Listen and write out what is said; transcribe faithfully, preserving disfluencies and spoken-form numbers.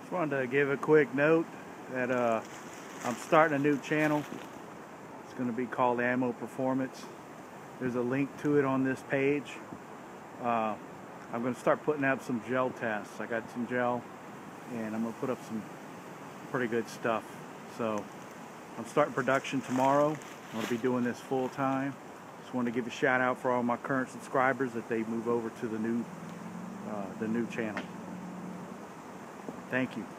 Just wanted to give a quick note that uh, I'm starting a new channel. It's going to be called Ammo Performance. There's a link to it on this page. Uh, I'm going to start putting out some gel tests. I got some gel, and I'm going to put up some pretty good stuff. So I'm starting production tomorrow. I'm going to be doing this full time. Just wanted to give a shout out for all my current subscribers that they move over to the new, uh, the new channel. Thank you.